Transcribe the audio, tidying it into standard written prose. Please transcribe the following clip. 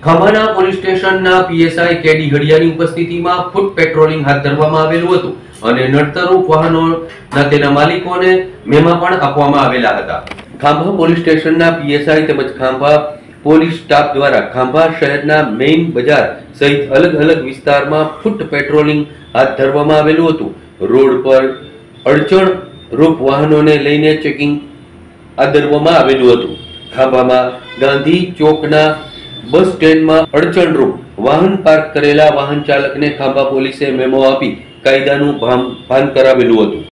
ખાંભાના પોલીસ સ્ટેશનના પીએસઆઈ કેડી હડિયાની ઉપસ્થિતિમાં ફૂટ પેટ્રોલિંગ હાથ ધરવામાં આવેલું હતું અને નડતરરૂપ વાહનોના તેના માલિકોને મેમા પણ આપવામાં આવેલા હતા। ખાંભા પોલીસ સ્ટેશનના પીએસઆઈ તેમજ ખાંભા પોલીસ સ્ટાફ દ્વારા ખાંભા શહેરના મેઇન બજાર સહિત અલગ અલગ વિસ્તારમાં ફૂટ પેટ્રોલિંગ હાથ ધરવામાં આવેલું હતું। રોડ પર અડચણ રૂપ વાહનોને લઈને ચેકિંગ આદરવામાં આવેલું હતું। ખાંભામાં ગાંધી ચોકના બસ સ્ટેન્ડમાં અડચણરૂપ વાહન પાર્ક કરેલા વાહન ચાલકને ખાંભા પોલીસે મેમો આપી કાયદાનું ભાન કરાવેલું હતું।